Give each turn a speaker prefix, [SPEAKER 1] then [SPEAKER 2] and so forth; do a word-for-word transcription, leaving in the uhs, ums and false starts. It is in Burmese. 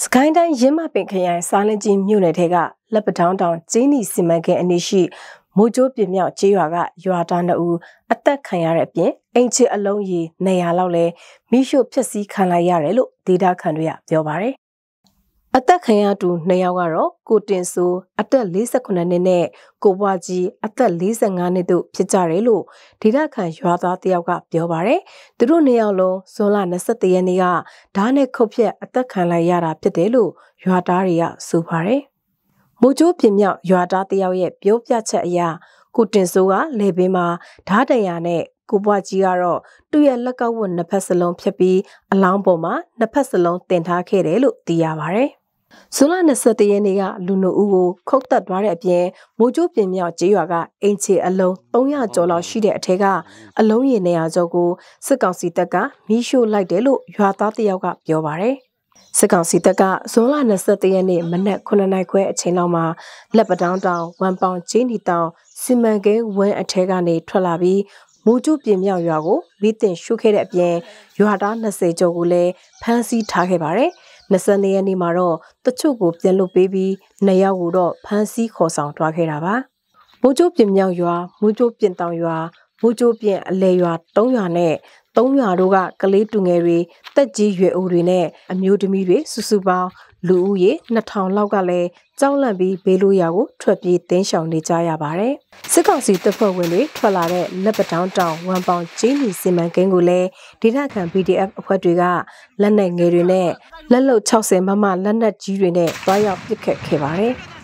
[SPEAKER 1] ကိုင်းတိုင်းရင်းမပင်ခရိုင်စားလင်းကြီးမြို့နယ်ထဲကလက်ပတောင်းတောင်ကျင်းနီစီမံကိန်းအနီးရှိမိုးကြိုးပြမြောက်ကျေးရွာကရွာသားနှစ်ဦးအသက်ခံရတဲ့အပြင်အိမ်ချစ်အလုံးကြီးနေရာလောက်လဲမိရှုဖျက်ဆီးခံလိုက်ရတယ်လို့ဒေတာခန်တွေကပြောပါတယ်။အသက်ခံရသူနှစ်ယောက်ကတော့ကိုတင်စိုးအသက်၄၉နှစ်နဲ့ကိုဘွားကြီးအသက်၄၅နှစ်တို့ဖြစ်ကြတယ်လို့ဒေတာခန်ရွာသားတယောက်ကပြောပါတယ်။သူတို့နှစ်ယောက်လုံးဇွန်လ၂၁ရက်နေ့ကဓာတ်နဲ့ခုတ်ဖြတ်အသက်ခံလိုက်ရတာဖြစ်တယ်လို့ရွာသားတွေကဆိုပါတယ်။မိုးကြိုးပြမြောက်ရွာသားတယောက်ရဲ့ပြောပြချက်အရကိုတင်စိုးကလေပင်မှာဓာတ်တရာနဲ့ကိုဘွားကြီးကတော့သူ့ရဲ့လက်ကောက်ဝတ်နှစ်ဖက်စလုံးဖြတ်ပြီးအလောင်းပေါ်မှာနှစ်ဖက်စလုံးတင်ထားခဲ့တယ်လို့သိရပါတယ်။ဇွန်လ၂၁ရက်နေ့ကလူနှုတ်ဦးကိုခုတ်တက်သွားတဲ့အပြင်မိုးကြိုးပြမြောက်ကျေးရွာကအင်ချီအလုံး၃၀၀ကျော်လောက်ရှိတဲ့အထက်ကအလုံးရည်နေရာကျော်ကိုစစ်ကောင်စီတပ်ကမီးရှို့လိုက်တယ်လို့ရွာသားတယောက်ကပြောပါတယ်။စစ်ကောင်စီတပ်ကဇွန်လ၂၁ရက်နေ့မနက်9နာရီခွဲအချိန်လောက်မှာလက်ပတောင်းတောင်ဝမ်ပေါင်ချင်းနီတောင်စီမံကိန်းဝန်းအထက်ကနေထွက်လာပြီးမိုးကြိုးပြမြောက်ရွာကိုမိတင်ရှုခဲ့တဲ့အပြင်ရွာသား၂၀ကျော်ကိုလည်းဖမ်းဆီးထားခဲ့ပါတယ်။၂၂ရက်နေ့မှာတော့တချို့ကိုပြန်လွတ်ပေးပြီးနှစ်ယောက်ကိုတော့ဖမ်းဆီးခေါ်ဆောင်သွားခဲ့တာပါ။မိုးကြိုးပြမြောက်ရွာမိုးကြိုးပြင်တောင်ရွာမိုးကြိုးပြင်အလဲရွာ၃ရွာနဲ့သုံးရွာတို့ကကလေးတူငယ်တွေတက်ကြီးရွယ်အိုတွေနဲ့အမျိုးသမီးတွေစုစုပေါင်းလူဦးရေနှစ်ထောင်လောက်ကလည်းကြောက်လန့်ပြီးဘေးလို့ရာကိုထွက်ပြေးတင်းရှောင်နေကြရပါတယ်။စစ်ကောင်စီတပ်ဖွဲ့ဝင်တွေထွက်လာတဲ့လက်ပတောင်းတောင်ဝမ်ပေါင်ကျင်းနီစီမံကိန်းကိုလည်းဒေသခံ B D F အဖွဲ့တွေကလက်နက်ငယ်တွေနဲ့လက်လုံ၆၀မမလက်နက်ကြီးတွေနဲ့တွားရောက်ပစ်ခတ်ခဲ့ပါတယ်။